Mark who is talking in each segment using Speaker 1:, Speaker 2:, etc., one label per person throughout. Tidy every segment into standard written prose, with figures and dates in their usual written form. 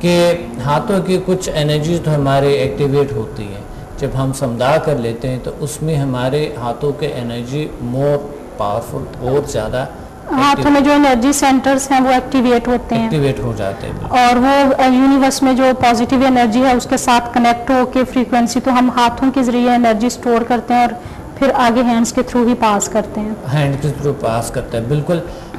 Speaker 1: کہ ہاتھوں کی کچھ انرجیز تو ہمارے ایکٹیویٹ ہوتی ہیں جب ہم سمدھا کر لیتے ہیں، تو اس میں ہمارے ہاتھوں کے انرجی مور پاورفل، بہت زیادہ
Speaker 2: ہاتھوں میں جو انرجی سینٹرز ہیں وہ ایکٹیویٹ ہوتے ہیں،
Speaker 1: ایکٹیویٹ ہو جاتے ہیں،
Speaker 2: اور وہ یونیورس میں جو پازیٹیو انرجی ہے اس کے ساتھ کنیکٹ ہو کے فریکوینسی، تو ہم ہاتھوں کے ذریعے انرجی سٹور کرتے ہیں اور پھر آگے ہینڈز کے تھرو ہی پاس کرتے ہیں،
Speaker 1: ہینڈ کے تھرو پاس کرتے ہیں. بالکل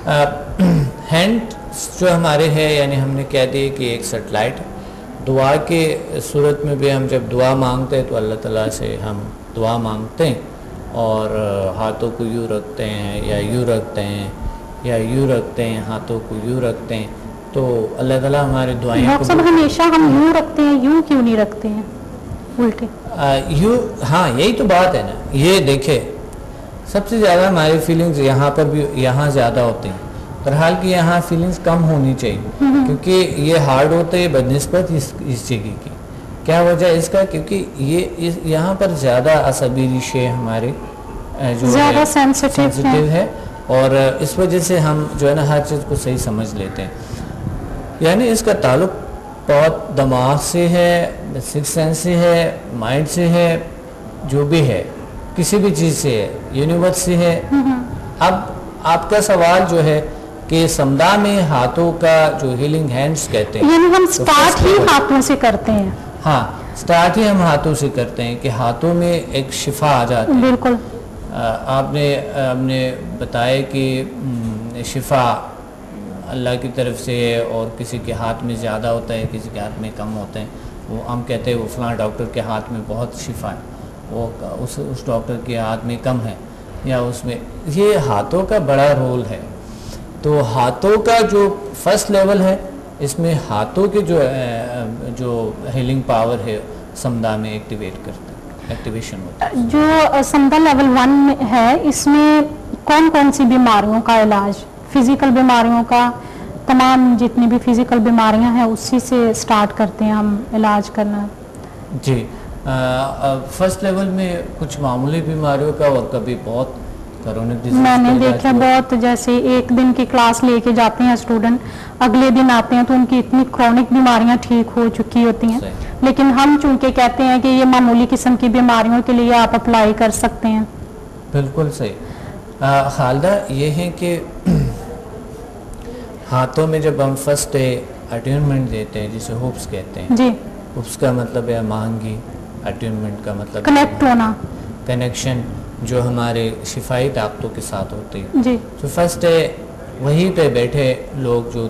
Speaker 1: ہینڈ جو ہمارے ہے، یعنی ہم نے کہہ دیا کہ ایک سیٹلائٹ ہے. دعا کے صورت میں بھی ہم جب دعا مانگتے ہیں تو اللہ تعالیٰ سے ہم دعا مانگتے ہیں اور ہاتھوں کو یوں رکھتے ہیں یا یوں رکھتے ہیں یا یوں رکھتے ہیں، ہاتھوں کو یوں رکھتے ہیں، تو اللہ تعالیٰ ہمارے دعائیں
Speaker 2: ڈاکٹر صاحب ہمیشہ ہم یوں رکھتے ہیں، یوں کیوں نہیں رکھتے ہیں الٹے؟
Speaker 1: یوں، ہاں یہی تو بات ہے نا. یہ دیکھے سب سے زیادہ ہماری فیلنگز یہاں پر بھی یہاں زیادہ ہوتی ہیں، بہرحال کہ یہاں فیلنگز کم ہونی چاہیے کیونکہ یہ ہارڈ ہوتے ہیں بنسبت اس جگہ کی. کیا وجہ اس کا؟ کیونکہ یہ یہاں پر زیادہ عصبی ریشے ہمارے جو
Speaker 2: زیادہ سینسٹیو
Speaker 1: ہے، اور اس وجہ سے ہم جو ہے نا ہر چیز کو صحیح سمجھ لیتے ہیں. یعنی اس کا تعلق بہت دماغ سے ہے، سکس سینس سے ہے، مائنڈ سے ہے، جو بھی ہے کسی بھی چیز سے ہے، یونیورس سے ہے. اب آپ کا سوال جو ہے کہ سمدھا میں ہاتھوں کا جو ہیلنگ ہینڈز کہتے ہیں،
Speaker 2: یعنی ہم سٹارٹ ہی ہاتھوں سے کرتے ہیں.
Speaker 1: ہاں سٹارٹ ہی ہم ہاتھوں سے کرتے ہیں کہ ہاتھوں میں ایک شفا آ جاتی ہے.
Speaker 2: بالکل
Speaker 1: آپ نے بتایا کہ شفا اللہ کی طرف سے ہے، اور کسی کے ہاتھ میں زیادہ ہوتا ہے، کسی کے ہاتھ میں کم ہوتے ہیں. وہ ہم کہتے ہیں وہ فلاں ڈاکٹر کے ہاتھ میں بہت شفا ہے، وہ اس ڈاکٹر کے ہاتھ میں کم ہے، یا اس میں یہ ہاتھوں کا بڑا رول ہے. تو ہاتھوں کا جو فرسٹ لیول ہے، اس میں ہاتھوں کے جو ہیلنگ پاور ہے سمدھا میں ایکٹیویشن ہوتا ہے.
Speaker 2: جو سمدھا لیول 1 ہے، اس میں کون کون سی بیماریوں کا علاج؟ فزیکل بیماریوں کا، تمام جتنی بھی فزیکل بیماریاں ہیں اسی سے سٹارٹ کرتے ہیں ہم علاج کرنا.
Speaker 1: جی فرسٹ لیول میں کچھ معمولی بیماریوں کا، اور کبھی بہت کرونک ڈیزیز.
Speaker 2: میں نے دیکھا بہت، جیسے ایک دن کی کلاس لے کے جاتے ہیں اسٹوڈنٹ، اگلے دن آتے ہیں تو ان کی اتنی کرونک بیماریاں ٹھیک ہو چکی ہوتی ہیں. لیکن ہم چونکہ کہتے ہیں کہ یہ معمولی قسم کی بیماریوں کے لیے آپ اپلائی کر سکتے ہیں.
Speaker 1: بالکل صحیح. خالدہ یہ ہے کہ ہاتھوں میں جب ہم فرسٹ اٹیونمنٹ دیتے ہیں، جسے ہوپس کہتے ہیں.
Speaker 2: جی
Speaker 1: ہوپس کا مطلب ہے مانگی، اٹیونمنٹ کا مطلب
Speaker 2: کنیکٹ ہونا،
Speaker 1: کنیکشن جو ہمارے شفائی طاقتوں کے ساتھ ہوتی ہے.
Speaker 2: جی
Speaker 1: تو فرسٹ وہیں پہ بیٹھے لوگ جو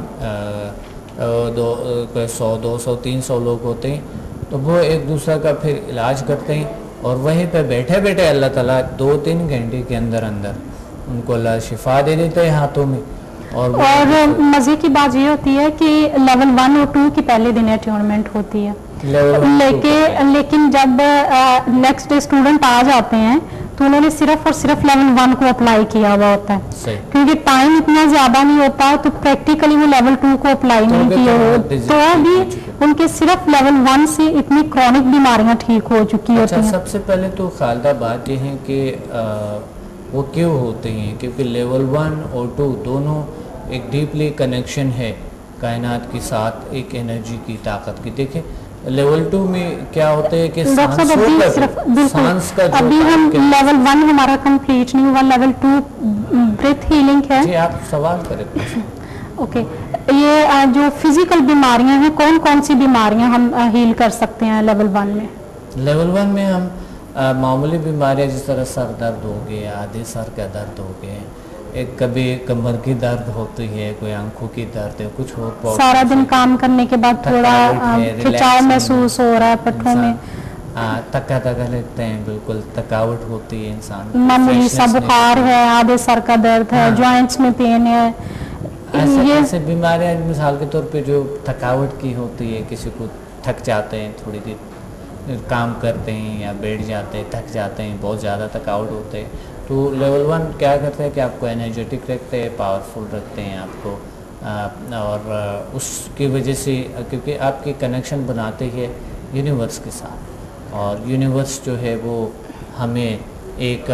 Speaker 1: 100 200 300 لوگ ہوتے ہیں، تو وہ ایک دوسرے کا پھر علاج کرتے ہیں، اور وہیں پہ بیٹھے بیٹھے اللہ تعالیٰ 2-3 گھنٹے کے اندر ان کو اللہ شفا دے دیتے ہیں ہاتھوں میں. اور
Speaker 2: مزے کی بات یہ ہوتی ہے کہ لیول 1 اور 2 کی پہلے دن اٹیونمنٹ ہوتی ہے، لیکن جب نیکسٹ ڈے اسٹوڈنٹ آ جاتے ہیں تو انہوں نے صرف اور صرف لیول 1 کو اپلائی کیا ہوا ہوتا ہے، کیونکہ ٹائم اتنا زیادہ نہیں ہوتا، تو پریکٹیکلی وہ لیول 2 کو اپلائی نہیں کیا ہو، تو بھی ان کے صرف لیول 1 سے اتنی کرونک بیماریاں ٹھیک ہو چکی ہوتی ہیں.
Speaker 1: سب سے پہلے تو خالدہ بات یہ ہے کہ وہ کیوں ہوتے ہیں، کیونکہ لیول 1 اور 2 دونوں ایک ڈیپلی کنیکشن ہے کائنات کے ساتھ، ایک انرجی کی طاقت کی. دیکھیں لیول 2 میں کیا ہوتا ہے کہ سانس کا
Speaker 2: ابھی ہم لیول 1 ہمارا کمپلیٹ نہیں ہوا، لیول 2 بریتھ ہیلنگ ہے.
Speaker 1: جی آپ سوال کریں.
Speaker 2: اوکے، یہ جو فزیکل بیماریاں ہیں، کون کون سی بیماریاں ہم ہیل کر سکتے ہیں لیول 1 میں؟
Speaker 1: لیول 1 میں ہم معمولی بیماریاں جس طرح سر درد ہو گیا، آدھے سر کا درد ہو گئے، ایک کبھی کمر کی درد ہوتی ہے، کوئی آنکھوں کی درد ہے، کچھ اور
Speaker 2: سارا دن کام کرنے کے بعد تھوڑا کھچاؤ محسوس ہو رہا ہے پٹھوں میں،
Speaker 1: تکا لگتے ہیں، بالکل تھکاوٹ ہوتی ہے انسان،
Speaker 2: معمولی سا بخار ہے، آدھے سر کا درد ہے، جوائنٹس میں پین ہے.
Speaker 1: ایسے بیماریاں مثال کے طور پہ جو تھکاوٹ کی ہوتی ہے، کسی کو تھک جاتے ہیں، تھوڑی دیر کام کرتے ہیں یا بیٹھ جاتے ہیں، تھک جاتے ہیں، بہت زیادہ تھکاوٹ ہوتے ہیں، تو لیول 1 کیا کرتے ہیں کہ آپ کو انرجیٹک رکھتے ہیں، پاورفل رکھتے ہیں آپ کو، اور اس کی وجہ سے کیونکہ آپ کی کنیکشن بناتے ہیں یونیورس کے ساتھ، اور یونیورس جو ہے وہ ہمیں ایک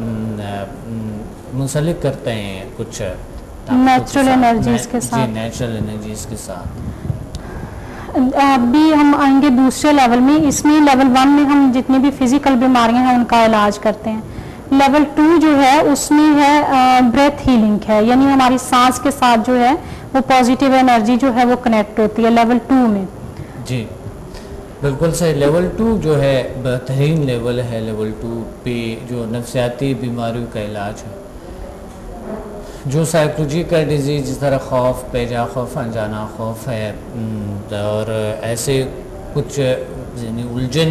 Speaker 1: منسلک کرتے ہیں کچھ
Speaker 2: نیچرل انرجیز کے ساتھ.
Speaker 1: جی نیچرل انرجیز کے ساتھ.
Speaker 2: अभी हम आएंगे दूसरे लेवल में. इसमें लेवल 1 में हम जितनी भी फिजिकल बीमारियां हैं उनका इलाज करते हैं. लेवल 2 जो है उसमें है ब्रेथ हीलिंग है, यानी हमारी सांस के साथ जो है वो पॉजिटिव एनर्जी जो है वो कनेक्ट होती है लेवल 2 में.
Speaker 1: जी बिल्कुल सही. लेवल 2 जो है बेहतरीन लेवल है. लेवल 2 पे जो नफ्सियाती बीमारियों का इलाज है, जो साइकोलॉजिकल डिजीज़ जिस तरह खौफ, बेजा खौफ, अनजाना खौफ है और ऐसे कुछ ज़हनी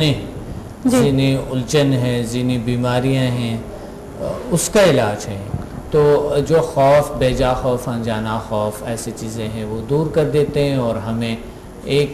Speaker 1: उलझन है, ज़हनी बीमारियां हैं, उसका इलाज है. तो जो खौफ, बेजा खौफ, अनजाना खौफ, ऐसी चीज़ें हैं वो दूर कर देते हैं और हमें एक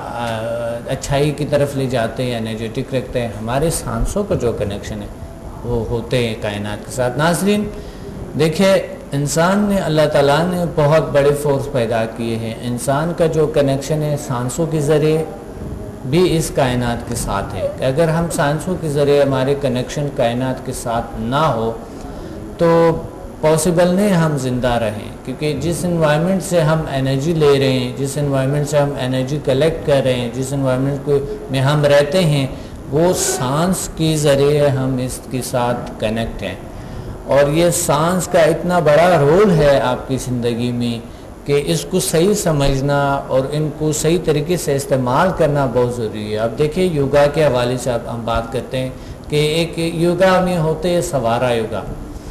Speaker 1: अच्छाई की तरफ ले जाते हैं, एनर्जेटिक रखते हैं. हमारे सांसों का जो कनेक्शन है वो होते हैं कायनात के साथ. नाज़रीन देखिए, इंसान ने, अल्लाह ताला ने बहुत बड़े फोर्स पैदा किए हैं. इंसान का जो कनेक्शन है सांसों के ज़रिए भी इस कायनात के साथ है. अगर हम सांसों के ज़रिए हमारे कनेक्शन कायनात के साथ ना हो तो पॉसिबल नहीं हम ज़िंदा रहें, क्योंकि जिस इन्वायरमेंट से हम एनर्जी ले रहे हैं, जिस इन्वायरमेंट से हम एनर्जी कलेक्ट कर रहे हैं, जिस इन्वायरमेंट को में हम रहते हैं, वो सांस के ज़रिए हम इसके साथ कनेक्ट हैं. और ये सांस का इतना बड़ा रोल है आपकी ज़िंदगी में कि इसको सही समझना और इनको सही तरीके से इस्तेमाल करना बहुत ज़रूरी है. अब देखिए, योगा के हवाले से अब हम बात करते हैं कि एक योगा में होते हैं सवारा योगा.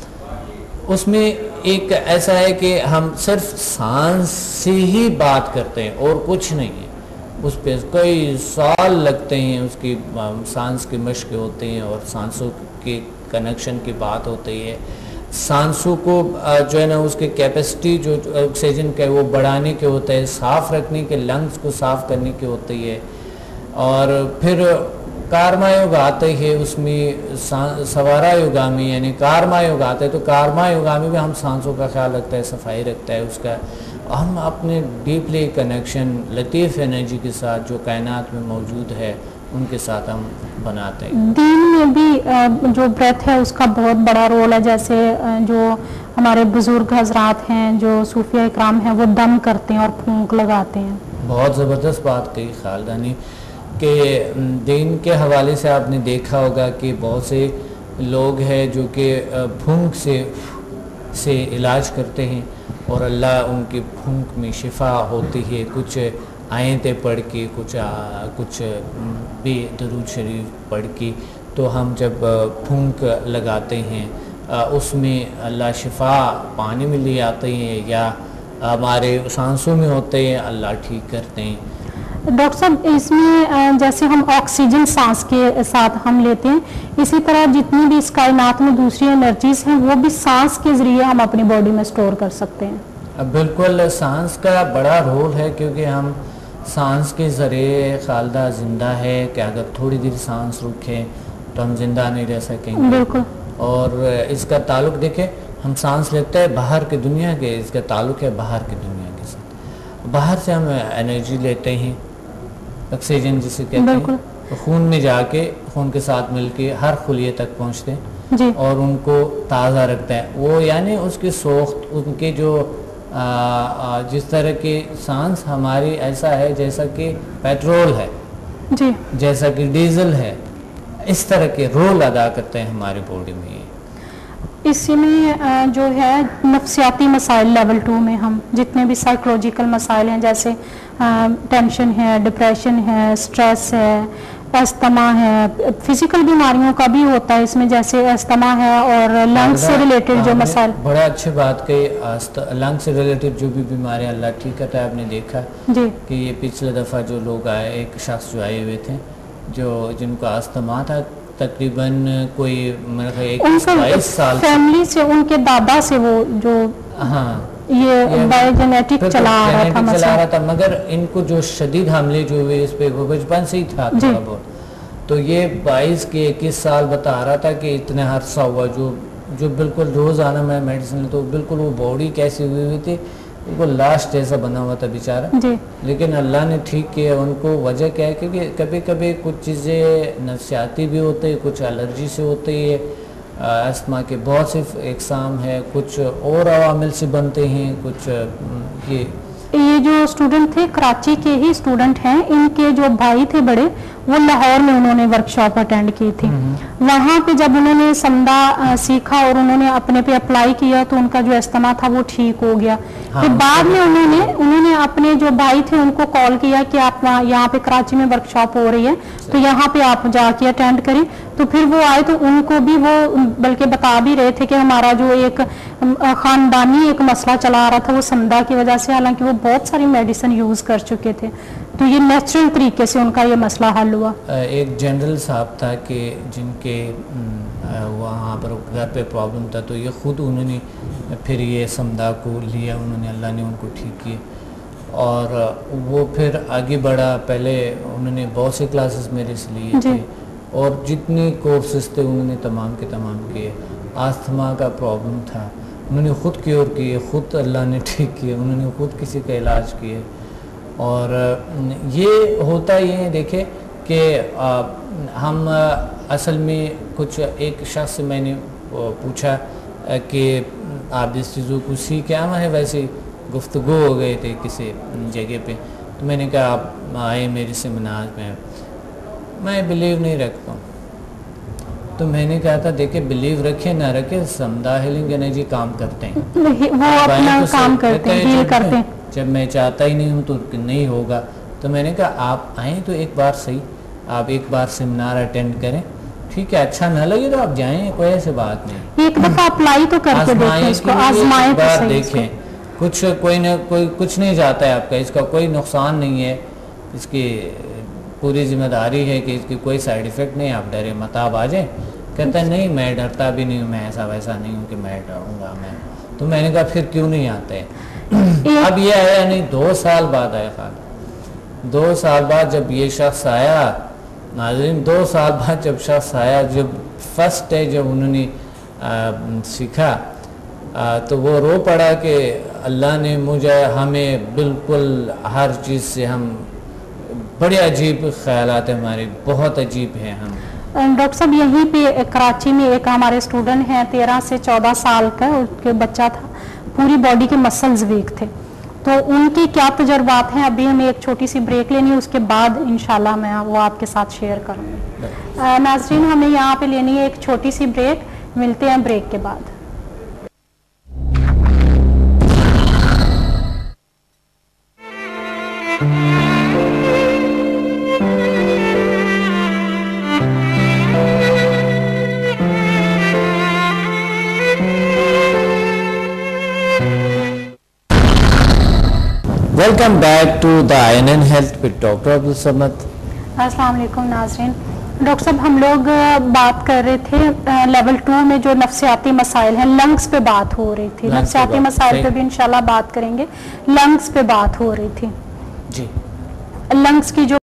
Speaker 1: उसमें एक ऐसा है कि हम सिर्फ सांस से ही बात करते हैं और कुछ नहीं है. उस पर कई साल लगते हैं, उसकी सांस की मश्क होते हैं और सांसों के कनेक्शन की बात होती है. सांसों को जो है ना उसकी कैपेसिटी जो ऑक्सीजन का वो बढ़ाने के होता है, साफ़ रखने के, लंग्स को साफ़ करने की होती है. और फिर कार्मा योग आते हैं, उसमें सवारा योगा में यानी कार्मा योग आते हैं. तो कार्मा योगा में भी हम सांसों का ख्याल रखते हैं, सफाई रखता है उसका. हम अपने डीपली कनेक्शन लतीफ़ एनर्जी के साथ जो कायनात में मौजूद है उनके साथ हम बनाते हैं.
Speaker 2: दीन में भी जो ब्रेथ है उसका बहुत बड़ा रोल है. जैसे जो हमारे बुजुर्ग हजरात हैं, जो सूफिया इकराम हैं, वो दम करते हैं और फूंक लगाते हैं.
Speaker 1: बहुत ज़बरदस्त बात कही खालदानी कि दीन के हवाले से आपने देखा होगा कि बहुत से लोग हैं जो कि फूंक से इलाज करते हैं और अल्लाह उनकी फूंक में शिफा होती है. कुछ आयतें पढ़ के, कुछ भी दरूद शरीफ पढ़ के, तो हम जब फूंक लगाते हैं उसमें अल्लाह शिफा पानी में ले आते हैं या हमारे सांसों में होते हैं, अल्लाह ठीक करते हैं.
Speaker 2: डॉक्टर साहब, इसमें जैसे हम ऑक्सीजन सांस के साथ हम लेते हैं, इसी तरह जितनी भी इस कायनात में दूसरी एनर्जीज हैं वो भी सांस के ज़रिए हम अपनी बॉडी में स्टोर कर सकते हैं.
Speaker 1: बिल्कुल, सांस का बड़ा रोल है, क्योंकि हम सांस के ज़रिए खालदा ज़िंदा है कि अगर थोड़ी देर सांस रुके तो हम ज़िंदा नहीं रह सकेंगे.
Speaker 2: बिल्कुल. और
Speaker 1: इसका ताल्लुक़ देखें, हम सांस लेते हैं बाहर की दुनिया के, इसका ताल्लुक़ है बाहर की दुनिया के साथ. बाहर से हम एनर्जी लेते हैं, ऑक्सीजन जिसे कहते हैं, तो खून में जाके खून के साथ मिलके हर खुलिये तक पहुँचते हैं और उनको ताज़ा रखता है. वो यानी उसकी सोख्त, उनके जो जिस तरह की सांस हमारी ऐसा है जैसा कि पेट्रोल है
Speaker 2: जी,
Speaker 1: जैसा कि डीजल है, इस तरह के रोल अदा करते हैं हमारी बॉडी में.
Speaker 2: इसी में जो है नफ्सियाती मसाइल लेवल 2 में हम जितने भी साइकोलॉजिकल मसाइल हैं, जैसे टेंशन है, डिप्रेशन है, स्ट्रेस है, अस्थमा है, फिजिकल बीमारियों का भी होता है इसमें, जैसे अस्थमा है और लंग्स से रिलेटेड जो मसाइल.
Speaker 1: बड़ा अच्छी बात कही. लंग्स से रिलेटेड जो भी बीमारियां अल्लाह ठीक करता है. आपने देखा
Speaker 2: जी
Speaker 1: कि ये पिछले दफ़ा जो लोग आए, एक शख्स जो आए हुए थे जिनको अस्थमा था, तकरीबन कोई मेरे 21-22 साल
Speaker 2: फैमिली से, उनके दादा से वो जो ये बायोजेनेटिक चला रहा था,
Speaker 1: मगर इनको जो शदीद हमले जो हुए इस पे वो बचपन से ही था थोड़ा बहुत. तो ये 22 के 21 साल बता रहा था कि इतने अरसा हुआ जो बिल्कुल रोज़ाना मैं मेडिसिन तो बिल्कुल वो बॉडी कैसी हुई थी, बिल्कुल लास्ट जैसा बना हुआ था बेचारा. लेकिन अल्लाह ने ठीक किया उनको. वजह क्या है, क्योंकि कभी कभी कुछ चीज़ें नफ्सियाती भी होती है, कुछ एलर्जी से होती है, अस्थमा के बहुत से इकसाम है, कुछ और अवामिल से बनते हैं, कुछ ये
Speaker 2: जो स्टूडेंट थे कराची के ही स्टूडेंट हैं, इनके जो भाई थे बड़े वो लाहौर में उन्होंने वर्कशॉप अटेंड की थी। वहाँ पे जब उन्होंने समदा सीखा और उन्होंने अपने पे अप्लाई किया तो उनका जो अस्थमा था वो ठीक हो गया। फिर बाद में उन्होंने अपने जो भाई थे उनको कॉल किया कि आप यहाँ पे कराची में वर्कशॉप हो रही है तो यहाँ पे आप जाके अटेंड करें। तो फिर वो आए तो उनको भी वो बल्कि बता भी रहे थे कि हमारा जो एक खानदानी एक मसला चला आ रहा था वो समदा की वजह से, हालांकि वो बहुत सारी मेडिसिन यूज कर चुके थे, तो ये नेचुरल तरीके से उनका ये मसला हल हुआ।
Speaker 1: एक जनरल साहब था कि जिनके वहाँ पर घर पे प्रॉब्लम था, तो ये ख़ुद उन्होंने फिर ये समदा को लिया, उन्होंने, अल्लाह ने उनको ठीक किए और वो फिर आगे बढ़ा। पहले उन्होंने बहुत से क्लासेस मेरे से लिए थे और जितने कोर्सेज थे उन्होंने तमाम के तमाम किए। आस्थमा का प्रॉब्लम था, उन्होंने ख़ुद क्योर किए, ख़ुद अल्लाह ने ठीक किए, उन्होंने ख़ुद किसी का इलाज किए। और ये होता ये है, देखे कि हम असल में कुछ एक शख्स से मैंने पूछा कि आप जिस चीज़ों को सीख आना है, वैसे गुफ्तगू हो गए थे किसी जगह पे, तो मैंने कहा आप आए मेरे सेमिनार में, मैं बिलीव नहीं रखता हूँ। तो मैंने कहा था देखे बिलीव रखे ना रखे, समदा हीलिंग एनर्जी काम करते हैं,
Speaker 2: वो अपना काम करते हैं, हील करते हैं।
Speaker 1: जब मैं चाहता ही नहीं हूँ तो नहीं होगा। तो मैंने कहा आप आएँ तो एक बार सही, आप एक बार सेमिनार अटेंड करें, ठीक है, अच्छा ना लगे तो आप जाएं, कोई ऐसी बात नहीं,
Speaker 2: एक दफा अप्लाई तो करके देखें इसको, आजमाएं तो सही,
Speaker 1: देखें, कुछ कोई कुछ नहीं जाता है आपका, इसका कोई नुकसान नहीं है, इसकी पूरी जिम्मेदारी है कि इसकी कोई साइड इफ़ेक्ट नहीं, आप डरे मत, आप आ जाए। कहता है नहीं मैं डरता भी नहीं हूँ, मैं ऐसा वैसा नहीं हूँ कि मैं डरूँगा मैं। तो मैंने कहा फिर क्यों नहीं आते। अब ये आया नहीं, 2 साल बाद आया खाली, 2 साल बाद जब ये शख्स आया, नाज़रीन 2 साल बाद जब शख्स आया, जब फर्स्ट डे जब उन्होंने सीखा तो वो रो पड़ा कि अल्लाह ने मुझे, हमें बिल्कुल हर चीज़ से हम बड़े अजीब ख्यालात हैं हमारे, बहुत अजीब हैं हम।
Speaker 2: डॉक्टर साहब यहीं पे कराची में एक हमारे स्टूडेंट हैं 13 से 14 साल का, उसके बच्चा था, पूरी बॉडी के मसल्स वीक थे, तो उनके क्या तजर्बात हैं, अभी हमें एक छोटी सी ब्रेक लेनी है, उसके बाद इंशाल्लाह मैं वो आपके साथ शेयर करूँगी। नाज़रीन हमें यहाँ पे लेनी है एक छोटी सी ब्रेक, मिलते हैं ब्रेक के बाद।
Speaker 1: Welcome back to the INN health with doctor Abdul Samad.
Speaker 2: अस्सलाम वालेकुम नाज़रीन। डॉक्टर साहब हम लोग बात कर रहे थे लेवल 2 में जो नफ्सियाती मसाइल हैं, लंग्स पे बात हो रही थी, नफ्सियाती मसाइल पे भी इंशाल्लाह बात करेंगे, लंग्स पे बात हो रही थी जी। लंग्स की जो